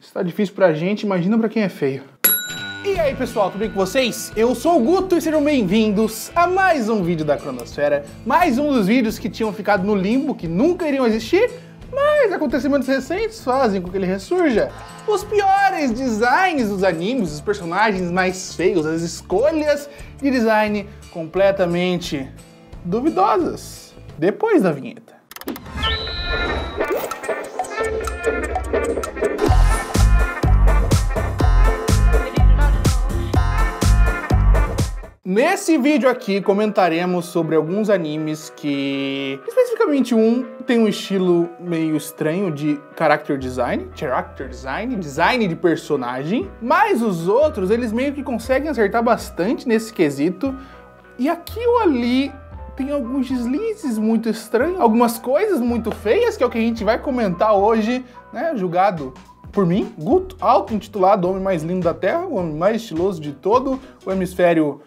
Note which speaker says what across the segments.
Speaker 1: Se tá difícil pra gente, imagina pra quem é feio. E aí pessoal, tudo bem com vocês? Eu sou o Guto e sejam bem-vindos a mais um vídeo da Cronosfera. Mais um dos vídeos que tinham ficado no limbo, que nunca iriam existir, mas acontecimentos recentes fazem com que ele ressurja. Os piores designs dos animes, os personagens mais feios, as escolhas de design completamente duvidosas. Depois da vinheta. Nesse vídeo aqui comentaremos sobre alguns animes que, especificamente um, tem um estilo meio estranho de character design, design de personagem, mas os outros, eles meio que conseguem acertar bastante nesse quesito, e aqui ou ali tem alguns deslizes muito estranhos, algumas coisas muito feias, que é o que a gente vai comentar hoje, né, julgado por mim, Guto, auto-intitulado Homem Mais Lindo da Terra, o homem mais estiloso de todo o hemisfério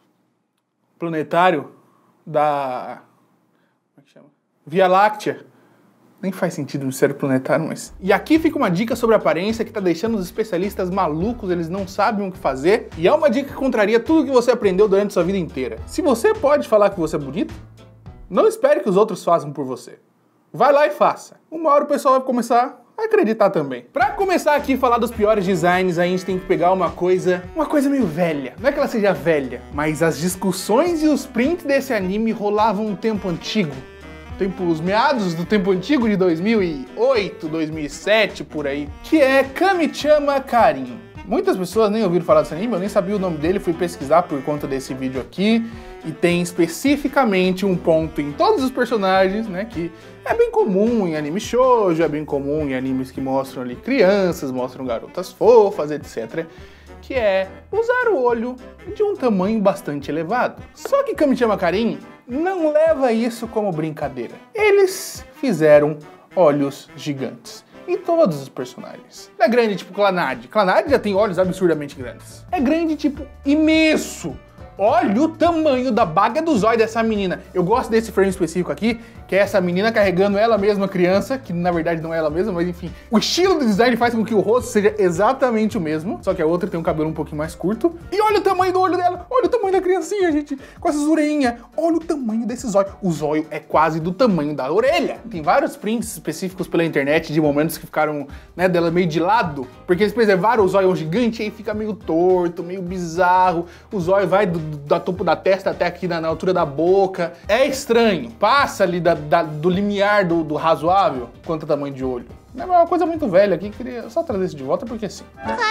Speaker 1: planetário da... como é que chama? Via Láctea. Nem faz sentido no sério planetário, mas... E aqui fica uma dica sobre aparência que tá deixando os especialistas malucos, eles não sabem o que fazer. E é uma dica que contraria tudo que você aprendeu durante sua vida inteira. Se você pode falar que você é bonito, não espere que os outros façam por você. Vai lá e faça. Uma hora o pessoal vai começar a acreditar também. Pra começar aqui a falar dos piores designs, a gente tem que pegar uma coisa meio velha. Não é que ela seja velha, mas as discussões e os prints desse anime rolavam um tempo antigo. Os meados do tempo antigo de 2008, 2007, por aí. Que é Kami-chama Karin. Muitas pessoas nem ouviram falar desse anime, eu nem sabia o nome dele, fui pesquisar por conta desse vídeo aqui. E tem especificamente um ponto em todos os personagens, né, que é bem comum em anime shoujo, é bem comum em animes que mostram ali crianças, mostram garotas fofas, etc. Que é usar o olho de um tamanho bastante elevado. Só que Kami-chama Karin não leva isso como brincadeira. Eles fizeram olhos gigantes em todos os personagens. Não é grande tipo Clannad. Clannad já tem olhos absurdamente grandes. É grande tipo imenso. Olha o tamanho da baga do zóio dessa menina. Eu gosto desse frame específico aqui, que é essa menina carregando ela mesma, criança, que na verdade não é ela mesma, mas enfim. O estilo do design faz com que o rosto seja exatamente o mesmo, só que a outra tem um cabelo um pouquinho mais curto. E olha o tamanho do olho dela, olha o tamanho da criancinha, gente, com essas orelhinhas. Olha o tamanho desse zóio. O zóio é quase do tamanho da orelha. Tem vários prints específicos pela internet de momentos que ficaram, né, dela meio de lado, porque eles preservaram o zóio gigante e aí fica meio torto, meio bizarro. O zóio vai da topo da testa até aqui na altura da boca. É estranho. Passa ali do limiar do razoável quanto ao tamanho de olho. É uma coisa muito velha aqui, queria só trazer isso de volta porque sim.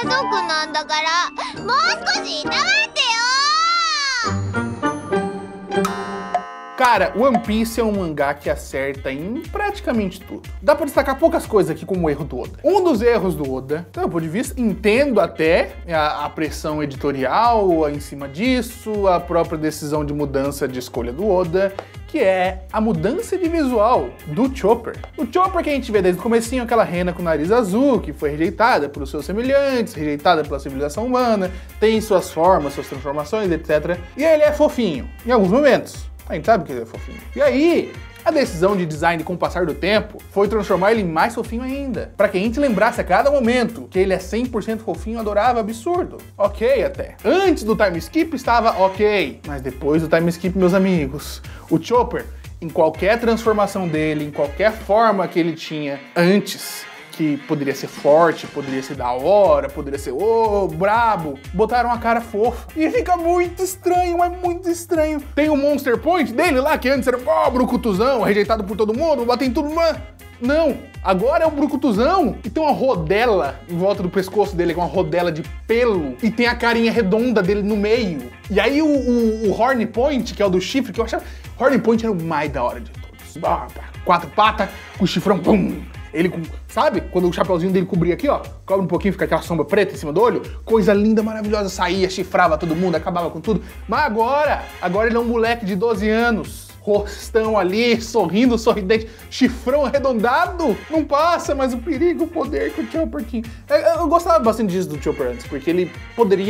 Speaker 1: Cara, One Piece é um mangá que acerta em praticamente tudo. Dá pra destacar poucas coisas aqui como erro do Oda. Um dos erros do Oda, do meu ponto de vista, entendo até a pressão editorial em cima disso, a própria decisão de mudança de escolha do Oda, que é a mudança de visual do Chopper. O Chopper que a gente vê desde o comecinho, aquela rena com nariz azul, que foi rejeitada pelos seus semelhantes, rejeitada pela civilização humana, tem suas formas, suas transformações, etc. E ele é fofinho, em alguns momentos. A gente sabe que ele é fofinho. E aí, a decisão de design com o passar do tempo foi transformar ele em mais fofinho ainda. Pra que a gente lembrasse a cada momento que ele é 100% fofinho, adorável, absurdo. Ok até. Antes do time skip estava ok. Mas depois do time skip, meus amigos, o Chopper, em qualquer transformação dele, em qualquer forma que ele tinha antes, que poderia ser forte, poderia ser da hora, poderia ser brabo, botaram a cara fofa. E fica muito estranho, é muito estranho. Tem o Monster Point dele lá, que antes era brucutuzão, rejeitado por todo mundo, bota em tudo, não, agora é o brucutuzão e tem uma rodela em volta do pescoço dele, com uma rodela de pelo, e tem a carinha redonda dele no meio. E aí o Horn Point, que é o do chifre, que eu achava... Horn Point era o mais da hora de todos. 4 patas, com o chifrão, pum! Ele com, sabe? Quando o chapeuzinho dele cobria aqui, ó, cobre um pouquinho, fica aquela sombra preta em cima do olho, coisa linda, maravilhosa, saía, chifrava todo mundo, acabava com tudo. Mas agora ele é um moleque de 12 anos, rostão ali, sorrindo, sorridente, chifrão arredondado, não passa mais o perigo, o poder que o Chopper tinha. Eu gostava bastante disso do Chopper antes, porque ele poderia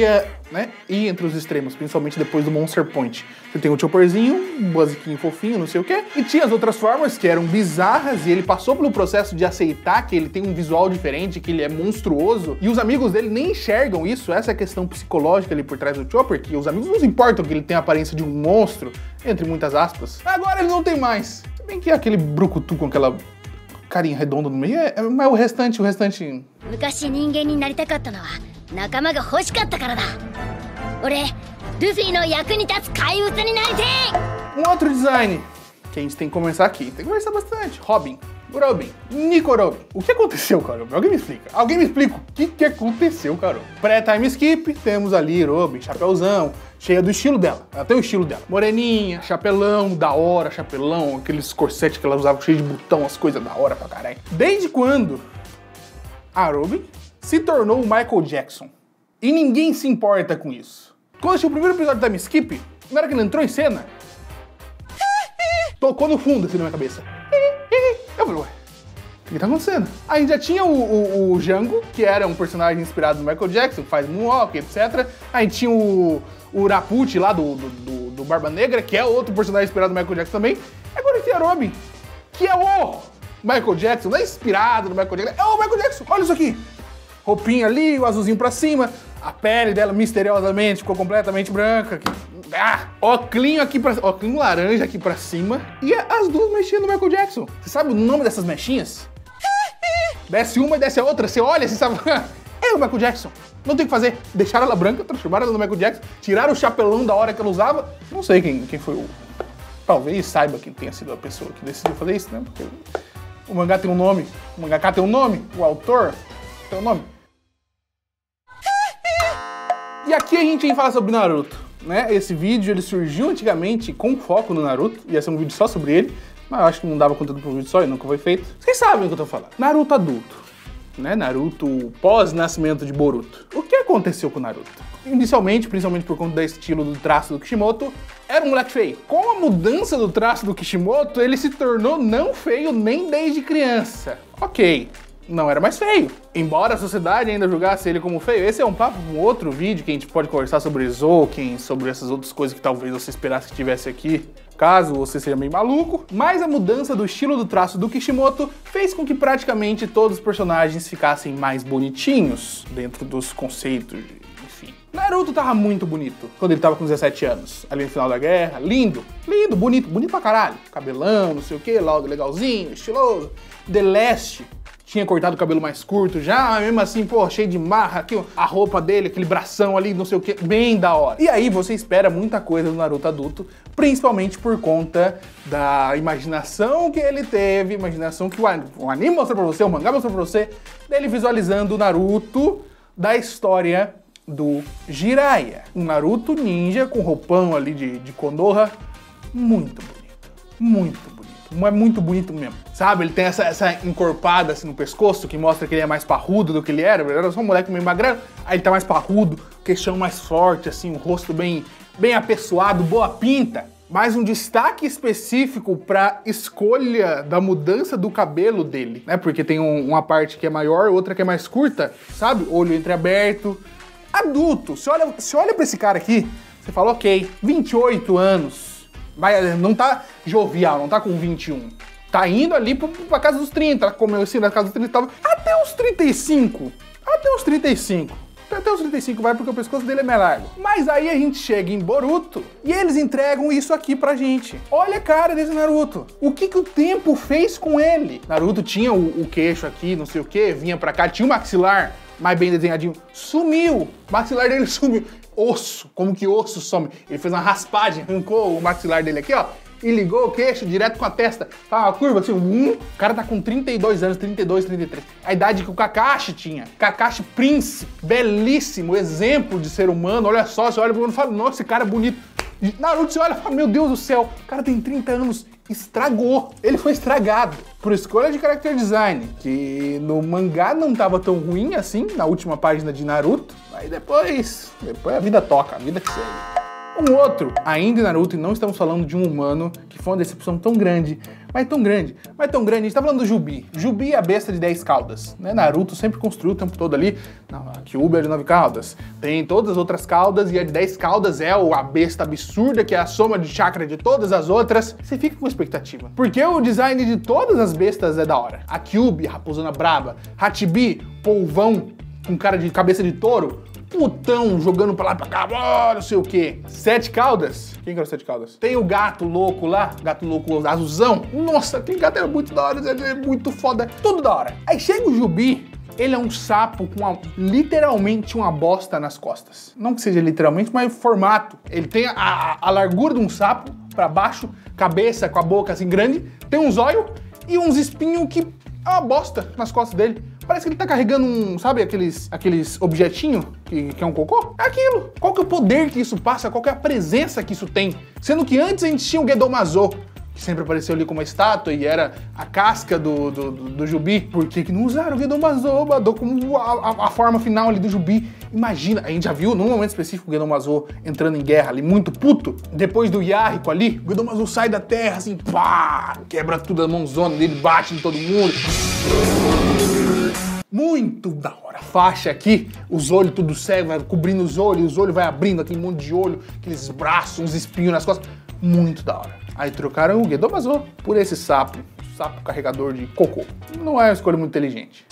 Speaker 1: né? E entre os extremos, principalmente depois do Monster Point. Você tem o Chopperzinho, um basiquinho fofinho, não sei o quê. E tinha as outras formas que eram bizarras e ele passou pelo processo de aceitar que ele tem um visual diferente, que ele é monstruoso. E os amigos dele nem enxergam isso, essa é a questão psicológica ali por trás do Chopper, que os amigos não se importam que ele tem a aparência de um monstro, entre muitas aspas. Agora ele não tem mais. Se bem que é aquele brucutu com aquela carinha redonda no meio, mas o restante... Um outro design que a gente tem que conversar aqui, tem que conversar bastante. Robin, Nico Robin. O que aconteceu, cara? Alguém me explica. Alguém me explica o que aconteceu, cara? Pré-time skip, temos ali Robin, chapéuzão, cheia do estilo dela. Ela tem o estilo dela. Moreninha, chapelão, da hora, chapelão, aqueles corsetes que ela usava cheio de botão, as coisas da hora pra caralho. Desde quando a Robin se tornou o Michael Jackson? E ninguém se importa com isso. Quando assistiu o primeiro episódio da Time Skip, na hora que ele entrou em cena, tocou no fundo assim na minha cabeça. Eu falei, ué, o que tá acontecendo? A gente já tinha o Django, que era um personagem inspirado no Michael Jackson, que faz moonwalk, etc. A gente tinha o Raputi lá do Barba Negra, que é outro personagem inspirado no Michael Jackson também. Agora tem a Robin, que é o Michael Jackson, não é inspirado no Michael Jackson, é o Michael Jackson, olha isso aqui. Roupinha ali, o azulzinho pra cima, a pele dela misteriosamente ficou completamente branca. Óculinho aqui pra... óculinho laranja aqui pra cima. E as duas mexinhas do Michael Jackson. Você sabe o nome dessas mechinhas? Desce uma e desce a outra. Você olha, você sabe... É o Michael Jackson. Não tem o que fazer. Deixaram ela branca, transformaram ela no Michael Jackson, tiraram o chapelão da hora que ela usava. Não sei quem foi o... Talvez saiba quem tenha sido a pessoa que decidiu fazer isso, né? Porque o mangá tem um nome. O mangaka tem um nome. O autor tem um nome. E aqui a gente vem falar sobre Naruto, né? Esse vídeo ele surgiu antigamente com foco no Naruto, ia ser um vídeo só sobre ele, mas eu acho que não dava conteúdo para um vídeo só e nunca foi feito. Vocês sabem o que eu tô falando. Naruto adulto, né? Naruto pós-nascimento de Boruto. O que aconteceu com o Naruto? Inicialmente, principalmente por conta do estilo do traço do Kishimoto, era um moleque feio. Com a mudança do traço do Kishimoto, ele se tornou não feio nem desde criança. Ok. Não era mais feio. Embora a sociedade ainda julgasse ele como feio, esse é um papo, um outro vídeo que a gente pode conversar sobre Zouken, sobre essas outras coisas que talvez você esperasse que tivesse aqui, caso você seja meio maluco. Mas a mudança do estilo do traço do Kishimoto fez com que praticamente todos os personagens ficassem mais bonitinhos dentro dos conceitos, enfim. Naruto tava muito bonito quando ele tava com 17 anos, ali no final da guerra, lindo, bonito pra caralho. Cabelão, não sei o que, logo legalzinho, estiloso. The Last tinha cortado o cabelo mais curto já, mas mesmo assim, pô, cheio de marra, aqui, a roupa dele, aquele bração ali, não sei o que, bem da hora. E aí você espera muita coisa do Naruto adulto, principalmente por conta da imaginação que ele teve, imaginação que o anime mostrou pra você, o mangá mostrou pra você, dele visualizando o Naruto da história do Jiraiya. Um Naruto ninja com roupão ali de Konoha, muito bonito, é muito bonito mesmo, sabe? Ele tem essa encorpada assim no pescoço, que mostra que ele é mais parrudo do que ele era só um moleque meio magrelo, aí ele tá mais parrudo, queixão mais forte, assim, o rosto bem apessoado, boa pinta. Mais um destaque específico pra escolha da mudança do cabelo dele, né? Porque tem uma parte que é maior, outra que é mais curta, sabe? Olho entreaberto. Adulto, você olha pra esse cara aqui, você fala, ok, 28 anos, não tá jovial, não tá com 21. Tá indo ali pra casa dos 30, como eu sei, na casa dos 30 tava, até os 35. Até os 35 vai porque o pescoço dele é mais largo. Mas aí a gente chega em Boruto e eles entregam isso aqui pra gente. Olha a cara desse Naruto. O que o tempo fez com ele? Naruto tinha o queixo aqui, não sei o que, vinha pra cá, tinha o maxilar mais bem desenhadinho. Sumiu. O maxilar dele sumiu. Osso, como que osso some? Ele fez uma raspagem, arrancou o maxilar dele aqui, ó, e ligou o queixo direto com a testa. Faz uma curva assim, o cara tá com 32 anos, 32, 33. A idade que o Kakashi tinha. Kakashi Príncipe, belíssimo, exemplo de ser humano. Olha só, você olha pro mundo e fala, nossa, esse cara é bonito. Naruto, você olha e fala, meu Deus do céu, o cara tem 30 anos, estragou. Ele foi estragado por escolha de character design, que no mangá não tava tão ruim assim, na última página de Naruto. Aí depois a vida toca, a vida que segue. Um outro, ainda em Naruto, e não estamos falando de um humano, que foi uma decepção tão grande, mas tão grande, a gente tá falando do Jubi. Jubi é a besta de 10 caudas, né? Naruto sempre construiu o tempo todo ali, não, a Kyuubi é de 9 caudas, tem todas as outras caudas, e a de 10 caudas é a besta absurda, que é a soma de chakra de todas as outras. Você fica com expectativa, porque o design de todas as bestas é da hora. A Kyuubi, a raposona braba, Hachibi, polvão, com cara de cabeça de touro, putão jogando pra lá e pra cá, não sei o que. 7 caudas. Quem que era o 7 caudas? Tem o gato louco lá, gato louco azulzão. Nossa, aquele gato é muito da hora, ele é muito foda, tudo da hora. Aí chega o Jubi, ele é um sapo com literalmente uma bosta nas costas. Não que seja literalmente, mas formato. Ele tem a largura de um sapo pra baixo, cabeça com a boca assim grande, tem uns olhos e uns espinhos que é uma bosta nas costas dele. Parece que ele tá carregando sabe aqueles objetinhos que é um cocô? É aquilo. Qual que é o poder que isso passa? Qual que é a presença que isso tem? Sendo que antes a gente tinha o Gedomazo, que sempre apareceu ali como uma estátua e era a casca do Jubi. Por que não usaram o Gedomazo como a forma final ali do Jubi? Imagina, a gente já viu num momento específico o Gedomazo entrando em guerra ali, muito puto. Depois do Yahiko ali, o Gedomazo sai da terra assim, pá, quebra tudo a mãozona dele, bate em todo mundo. Muito da hora. Faixa aqui, os olhos tudo cego, vai cobrindo os olhos vai abrindo, aquele monte de olho, aqueles braços, uns espinhos nas costas. Muito da hora. Aí trocaram o Gedomazo por esse sapo carregador de cocô. Não é uma escolha muito inteligente.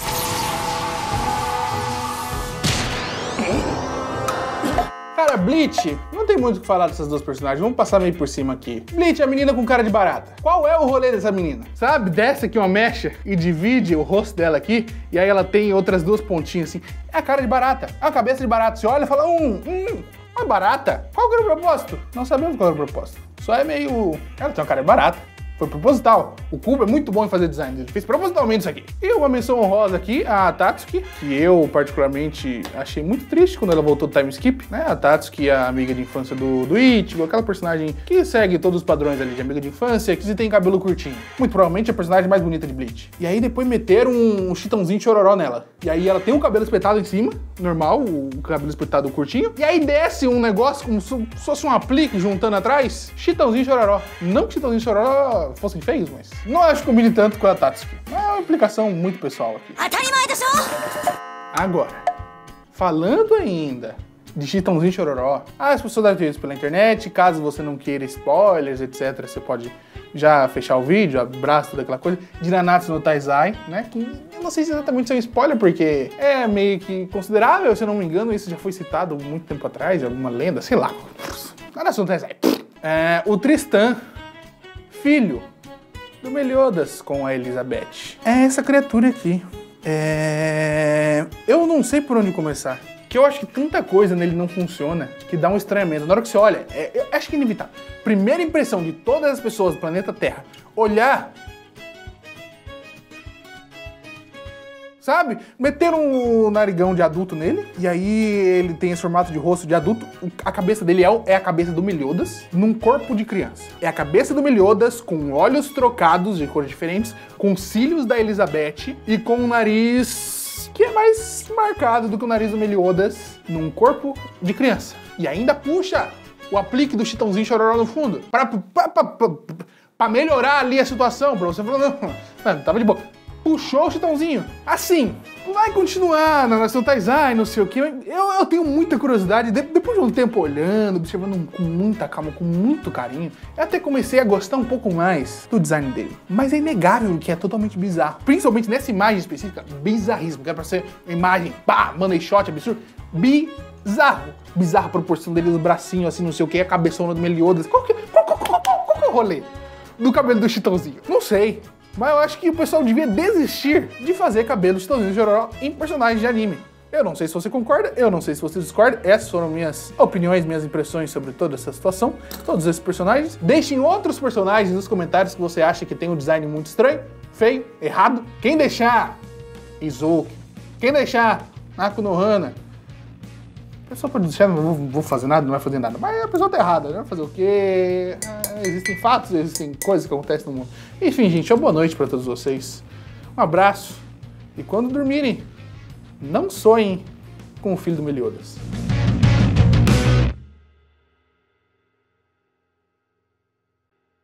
Speaker 1: Cara, Bleach, não tem muito o que falar dessas duas personagens, vamos passar meio por cima aqui. Bleach é a menina com cara de barata. Qual é o rolê dessa menina? Sabe, desce aqui uma mecha e divide o rosto dela aqui, e aí ela tem outras duas pontinhas assim. É a cara de barata, é a cabeça de barata. Você olha e fala, uma barata? Qual que era o propósito? Não sabemos qual era o propósito. Só é meio... Ela tem uma cara de barata. Foi proposital. O Kubo é muito bom em fazer design. Ele fez propositalmente isso aqui. E uma menção honrosa aqui, a Tatsuki, que eu particularmente achei muito triste quando ela voltou do time skip, né? A Tatsuki é a amiga de infância do Ichigo, aquela personagem que segue todos os padrões ali de amiga de infância, que tem cabelo curtinho. Muito provavelmente a personagem mais bonita de Bleach. E aí depois meteram um chitãozinho chororó nela. E aí ela tem um cabelo espetado em cima, normal, o cabelo espetado curtinho. E aí desce um negócio como se fosse um aplique juntando atrás, chitãozinho chororó. Não que chitãozinho chororó fossem feios, mas não acho que combine tanto com a Tatsuki. É uma implicação muito pessoal aqui. Agora, falando ainda de Chitãozinho Chororó, as pessoas devem ter isso pela internet, caso você não queira spoilers, etc, você pode já fechar o vídeo, abraço, toda aquela coisa, de Nanatsu no Taizai, né, que eu não sei se exatamente é um spoiler, porque é meio que considerável, se eu não me engano, isso já foi citado muito tempo atrás, alguma lenda, sei lá. Nanatsu no Taizai. O Tristan, filho do Meliodas com a Elizabeth. É essa criatura aqui. Eu não sei por onde começar. Que eu acho que tanta coisa nele não funciona, que dá um estranhamento. Na hora que você olha, eu acho que é inevitável. Primeira impressão de todas as pessoas do planeta Terra, olhar... Sabe? Meteram um narigão de adulto nele, e aí ele tem esse formato de rosto de adulto. A cabeça dele é a cabeça do Meliodas num corpo de criança. É a cabeça do Meliodas com olhos trocados de cores diferentes, com cílios da Elizabeth e com um nariz que é mais marcado do que o nariz do Meliodas num corpo de criança. E ainda puxa o aplique do Chitãozinho Chororó no fundo pra melhorar ali a situação, pra você falar, não, tava de boa. Puxou o Chitãozinho. Assim, vai continuar na Nação Taizai, não sei o que. Eu tenho muita curiosidade. Depois de um tempo olhando, observando com muita calma, com muito carinho, eu até comecei a gostar um pouco mais do design dele. Mas é inegável que é totalmente bizarro. Principalmente nessa imagem específica, bizarrismo. Que é pra ser uma imagem, pá, money shot, absurdo. Bizarro. Bizarra a proporção dele, os bracinhos assim, não sei o que, a cabeçona do Meliodas. Qual que é o rolê do cabelo do Chitãozinho? Não sei. Mas eu acho que o pessoal devia desistir de fazer cabelo Chitãozinho Chororó em personagens de anime. Eu não sei se você concorda, eu não sei se você discorda. Essas foram minhas opiniões, minhas impressões sobre toda essa situação, todos esses personagens. Deixem outros personagens nos comentários que você acha que tem um design muito estranho, feio, errado. Quem deixar Izouki, quem deixar Naku no Hana, a pessoa pode deixar, não vou fazer nada, não vai fazer nada. Mas a pessoa tá errada, né? Vai fazer o quê? Existem fatos, existem coisas que acontecem no mundo. Enfim, gente, uma boa noite pra todos vocês. Um abraço. E quando dormirem, não sonhem com o filho do Meliodas.